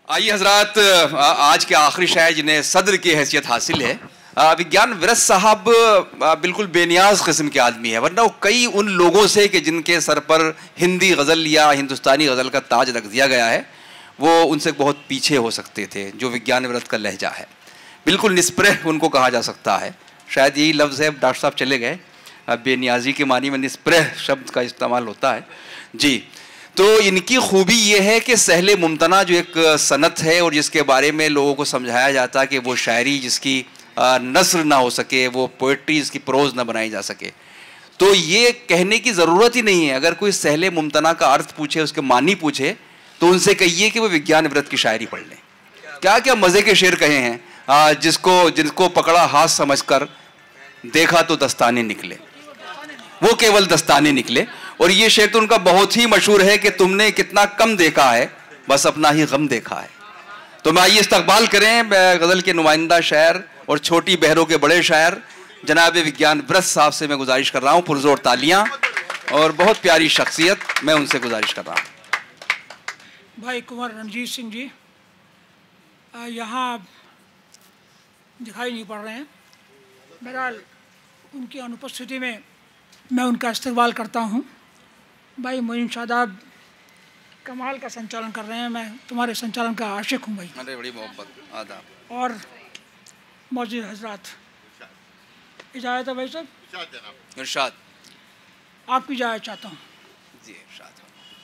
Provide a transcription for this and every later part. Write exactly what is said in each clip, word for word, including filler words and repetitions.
आइए हजरात, आज के आखिरी शायर जिन्हें सदर की हैसियत हासिल है, विज्ञान विरस साहब बिल्कुल बेनियाज किस्म के आदमी है, वरना वो कई उन लोगों से कि जिनके सर पर हिंदी गज़ल या हिंदुस्तानी गज़ल का ताज रख दिया गया है, वो उनसे बहुत पीछे हो सकते थे। जो विज्ञान विरस का लहजा है, बिल्कुल निस्पृह उनको कहा जा सकता है। शायद यही लफ्ज़ है, डॉक्टर साहब चले गए, बेनियाजी के मानी में निस्पृह शब्द का इस्तेमाल होता है जी। तो इनकी खूबी ये है कि सहले मुमतना जो एक सनत है और जिसके बारे में लोगों को समझाया जाता है कि वो शायरी जिसकी नस्र ना हो सके, वो पोइट्री जिसकी प्रोज ना बनाई जा सके, तो ये कहने की ज़रूरत ही नहीं है। अगर कोई सहले मुमतना का अर्थ पूछे, उसके मानी पूछे, तो उनसे कहिए कि वो विज्ञान विरस की शायरी पढ़ लें। क्या क्या मज़े के शेर कहे हैं, जिसको जिनको पकड़ा हाथ समझकर देखा तो दस्ताने निकले, वो केवल दस्ताने निकले। और ये शेर तो उनका बहुत ही मशहूर है कि तुमने कितना कम देखा है, बस अपना ही गम देखा है। तो मैं आइए इस्तकबाल करें गज़ल के नुमाइंदा शायर और छोटी बहरों के बड़े शायर जनाब विज्ञान विरस साहब से मैं गुजारिश कर रहा हूँ, पुरजोर तालियाँ, और बहुत प्यारी शख्सियत, मैं उनसे गुजारिश कर रहा हूँ। भाई कुंवर रणजीत सिंह जी यहाँ दिखाई नहीं पड़ रहे हैं, बहरहाल उनकी अनुपस्थिति में मैं उनका इस्तकबाल करता हूँ। भाई मोइन शादाब कमाल का संचालन कर रहे हैं, मैं तुम्हारे संचालन का आशिक हूँ भाई। अरे बड़ी मोहब्बत, आदाब। और मौजूद हजरात, इजाज़त है भाई साहब? इरशाद। आपकी इजाज़त चाहता हूँ जी, इरशाद।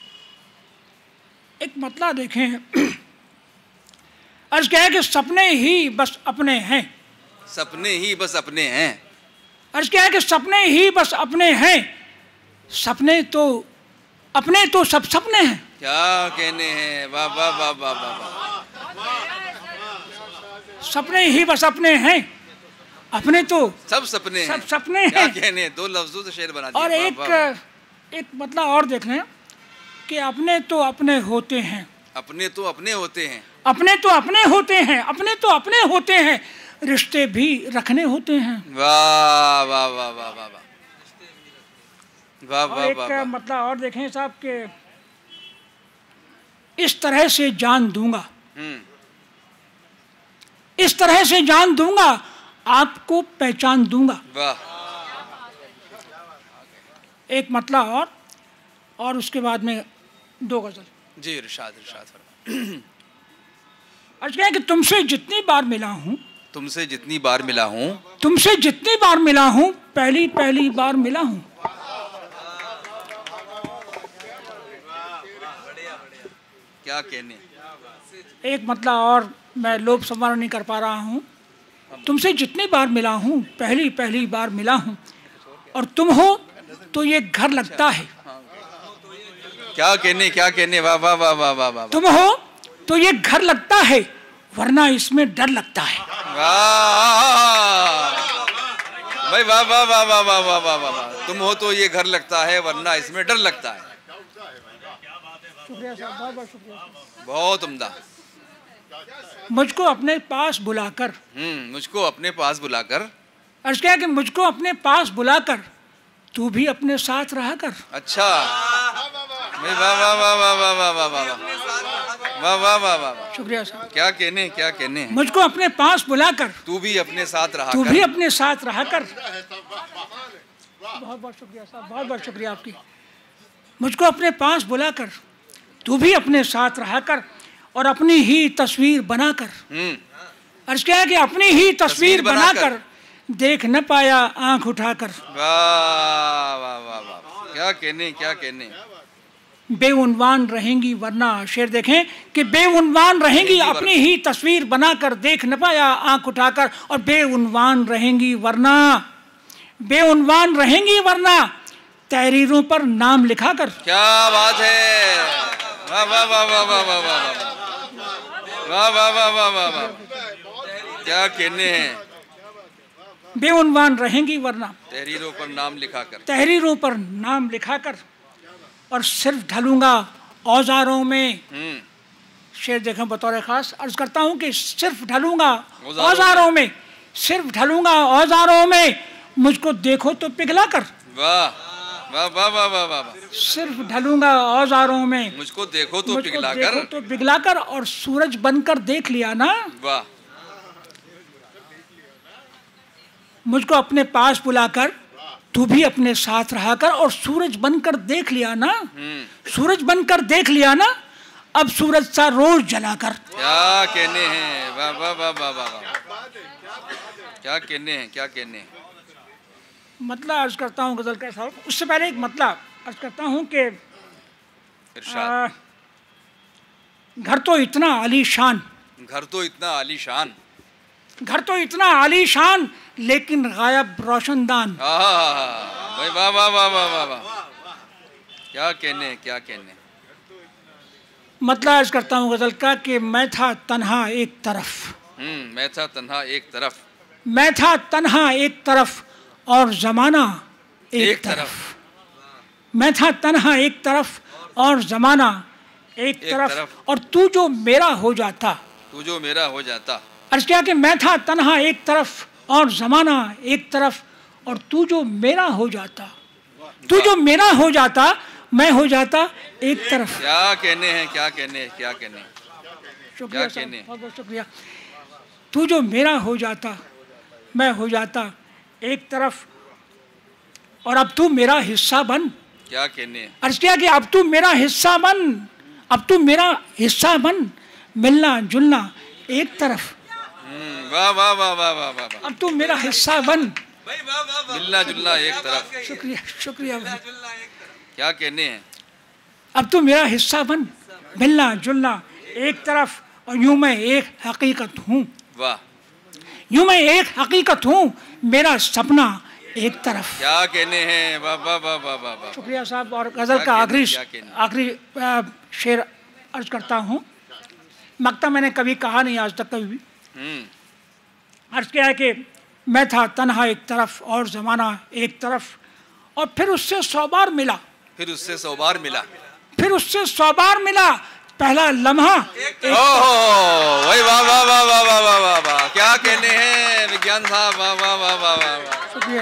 एक मतला देखें, अर्ज़ क्या है कि सपने ही बस अपने हैं, सपने ही बस अपने हैं। अर्ज़ क्या है कि सपने ही बस अपने हैं, सपने तो अपने तो सब सपने हैं। क्या कहने हैं, वाह वाह वाह वाह वाह। सपने ही बस अपने हैं, अपने तो सब सपने हैं, सब सपने क्या हैं। कहने, दो लफ्जों से शेर बना दिया। और एक वाह, वाह। एक मतलब और देख लें कि अपने तो अपने होते हैं, अपने तो अपने होते हैं, अपने तो अपने होते हैं, अपने तो अपने होते हैं, रिश्ते भी रखने होते हैं। वाह वाह वाह वाह वाह वाह वाह और वाह एक वाह। मतलब और देखें साहब के इस तरह से जान दूंगा, हम्म, इस तरह से जान दूंगा, आपको पहचान दूंगा। वाह। एक मतलब और और उसके बाद में दो गजल। जी, इरशाद इरशाद फरमाइए। अर्ज़ क्या है कि तुमसे जितनी बार मिला हूँ, तुमसे जितनी बार मिला हूँ, तुमसे जितनी बार मिला हूँ, पहली पहली बार मिला हूँ। क्या कहने। एक मतलब और मैं लोभ संवारण नहीं कर पा रहा हूँ, तुमसे जितनी बार मिला हूँ, पहली पहली बार मिला हूँ, और तुम हो तो ये घर लगता है। क्या कहने, क्या कहने, वाह वाह वाह वाह वाह वाह। तुम हो तो ये घर लगता है, वरना इसमें डर लगता है। वाह भाई, वाह वाह वाह वाह वाह वाह वाह वाह वाह। तुम हो तो ये घर लगता है, वरना इसमें डर लगता है। शुक्रिया साहब, बहुत बहुत शुक्रिया। बहुत उम्दा। मुझको अपने पास बुलाकर, हम्म, मुझको अपने पास बुलाकर, अर्ज़ क्या है कि मुझको अपने पास बुलाकर तू भी अपने साथ रहा कर। अच्छा भाई, वाह वाह वाह वाह वाह वाह वाह वाह वाह वाह वाह वाह। शुक्रिया साहब। क्या कहने, क्या कहने। मुझको अपने पास बुलाकर तू भी अपने साथ रहा तू कर। भी अपने साथ रहा कर। बहुत बहुत शुक्रिया साहब, बहुत बहुत शुक्रिया आपकी। मुझको अपने पास बुलाकर तू भी अपने साथ रहा कर, और अपनी ही तस्वीर बनाकर, हम्म, अर्ज़ क्या है कि अपनी ही तस्वीर बनाकर देख न पाया आंख उठाकर। वाह वाह वाह वाह। क्या कहने, क्या कहने। बेउनवान रहेंगी वरना, शेर देखें कि बेउनवान रहेंगी, अपनी ही तस्वीर बनाकर देख न पाया आंख उठाकर, और बेउनवान रहेंगी वरना, बेउनवान रहेंगी वरना तहरीरों पर नाम लिखा कर। क्या बात है, वाह वाह वाह वाह वाह वाह वाह वाह वाह वाह वाह वाह वाह। क्या कहने हैं। बेउनवान रहेंगी वरना तहरीरों पर नाम लिखा कर, तहरीरों पर नाम लिखा कर, और सिर्फ ढलूंगा औजारों में। हम्म, शेर देखें बतौर खास, अर्ज करता हूँ कि सिर्फ ढलूंगा औजारों औजारों में, सिर्फ ढलूंगा औजारों में, मुझको देखो तो पिघला कर। वाह वाह वाह वाह वाह वाह वाह। सिर्फ ढलूंगा औजारों में, मुझको देखो तो मुझको पिघलाकर, देखो तो पिघलाकर, और सूरज बनकर देख लिया ना। वाह। मुझको अपने पास बुलाकर तू भी अपने साथ रहा कर, और सूरज बनकर देख लिया ना, सूरज बनकर देख लिया ना, अब सूरज सा रोज जलाकर। क्या कहने हैं, वाह वाह वाह वाह वाह, क्या कहने हैं, क्या कहने हैं। मतलब अर्ज करता हूँ गजल का साहब, उससे पहले एक मतलब अर्ज करता हूँ कि इरशाद। घर तो इतना आलीशान, घर तो इतना आलीशान, घर तो इतना आलीशान, लेकिन गायब रोशनदान। भाई वाह वाह वाह वाह वाह वाह, क्या कहने हैं, क्या कहने हैं। मतलब अर्ज करता हूँ गजल का कि मैं था तन्हा एक तरफ, हम्म मैं था तन्हा एक तरफ, मैं था तन्हा एक तरफ और जमाना एक, एक तरफ।, तरफ। मैं था तन्हा एक तरफ और जमाना एक, एक तरफ, तरफ। और तू जो मेरा हो जाता, तू जो मेरा हो जाता। अर्ज किया कि मैं था तन्हा एक तरफ और जमाना एक तरफ, और तू जो मेरा हो जाता, तू जो मेरा हो जाता, मैं हो जाता एक तरफ। क्या कहने हैं, क्या कहने हैं, क्या कहने हैं। शुक्रिया साहब, बहुत बहुत शुक्रिया। तू जो मेरा हो जाता, मैं हो जाता एक तरफ, और अब तू मेरा हिस्सा बन। क्या कहने हैं। अर्ज किया कि अब तू मेरा हिस्सा बन, अब तू मेरा हिस्सा बन, मिलना जुलना एक तरफ। वाह वाह वाह वाह वाह वाह। अब तू मेरा हिस्सा बन, मिलना जुलना एक तरफ। शुक्रिया शुक्रिया भाई। क्या कहने हैं। अब तू मेरा हिस्सा बन, मिलना जुलना एक तरफ, और यूं मैं एक हकीकत हूँ। वाह। यूं मैं एक हकीकत हूँ, मेरा सपना एक तरफ। क्या कहने हैं, वाह वाह वाह वाह वाह। शुक्रिया साहब। और गज़ल का आखिरी आखिरी शेर अर्ज करता हूँ। मक्ता मैंने कभी कहा नहीं आज तक कभी भी। अर्ज किया है कि मैं था तन्हा एक तरफ और ज़माना एक तरफ, और फिर उससे सौ बार मिला, फिर उससे सौ बार मिला, फिर उससे सौ बार मिला, पहला लम्हा। ओह भाई वाह वाह वाह वाह वाह वाह वाह वाह, क्या कहने हैं विज्ञान साहब, वाह वाह वाह वाह वाह। शुक्रिया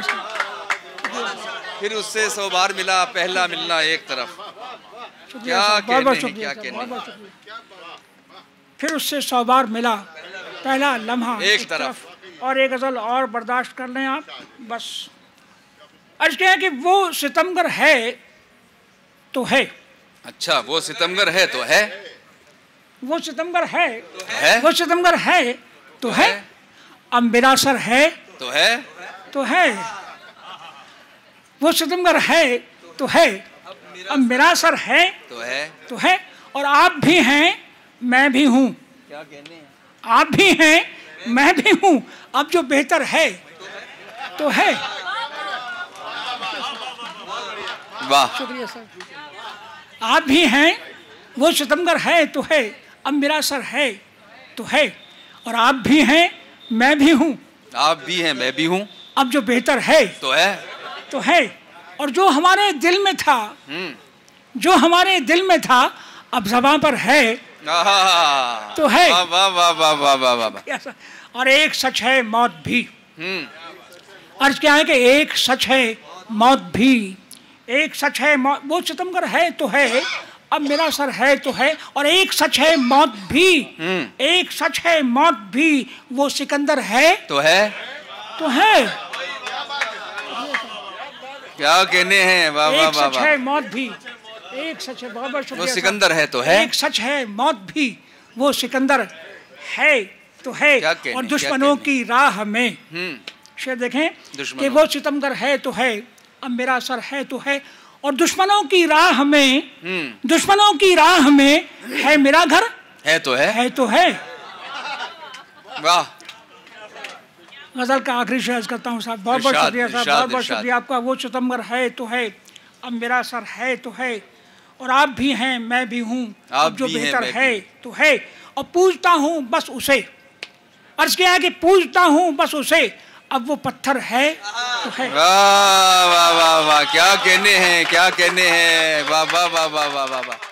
साहब। फिर उससे सौ बार मिला, पहला मिलना एक तरफ। शुक्रिया क्या साहब, बहुत बहुत कहने हैं, शुक्रिया क्या साहब, कहने बहुत बहुत शुक्रिया। फिर उससे सौ बार मिला, पहला लम्हा एक एक तरफ। तरफ। और एक गज़ल और बर्दाश्त कर लें आप बस। अर्ज किया है कि वो सितमगर है तो है। अच्छा, वो सितमगर है तो है, वो सितमगर है, है? वो सितमगर है तो है, अब मेरा सर है तो है, तो है। वो सितमगर है तो है, अब मेरा सर है तो है, तो है, और आप भी हैं मैं भी हूँ। क्या कहने हैं। आप भी हैं मैं भी हूँ, अब जो बेहतर है तो है। वाह। शुक्रिया सर। आप भी हैं, वो सितमगर है तो है, अब मेरा सर है तो है, और आप भी हैं मैं भी हूँ, आप भी हैं मैं भी हूँ, अब जो बेहतर है तो है, तो है। और जो हमारे दिल में था, जो हमारे दिल में था, अब ज़बान पर है तो है। वाह वाह वाह वाह वाह वाह वाह। ऐसा। और एक सच है मौत भी। हम्म अर्ज क्या है कि एक सच है मौत भी, एक सच है मौत, वो सितमगर है तो है, अब मेरा सर है तो है, और एक सच है मौत भी, एक सच है मौत भी, वो सिकंदर है तो है, तो है। क्या कहने हैं, वाह वाह एक वाह सच है वाह। मौत भी, एक सच है, बहुत बहुत शुक्रिया वो साहब। सिकंदर है तो है, एक सच है मौत भी, वो सिकंदर है तो है। क्या कहने, और क्या दुश्मनों कहने। की राह में, हम्म शेर देखें कि दुश्मनों। वो सितमगर है तो है, अब मेरा सर है तो है, और दुश्मनों की राह में, हम्म दुश्मनों की राह में है मेरा घर है तो है, है तो है। वाह। गजल का आखिरी शेर करता हूँ साहब, बहुत बहुत इरशाद, शुक्रिया साहब, इरशाद, बहुत बहुत इरशाद। शुक्रिया आपका। वो सितमगर है तो है, अब मेरा सर है तो है, और आप भी हैं मैं भी हूँ, आप अब जो भी हैं, बेहतर मैं है भी तो है, और पूछता हूँ बस उसे। अर्ज किया है कि पूछता हूँ बस उसे, अब वो पत्थर है तो है। वाह वाह वाह वाह, क्या कहने हैं, क्या कहने हैं, वाह वाह वाह वाह वाह वाह।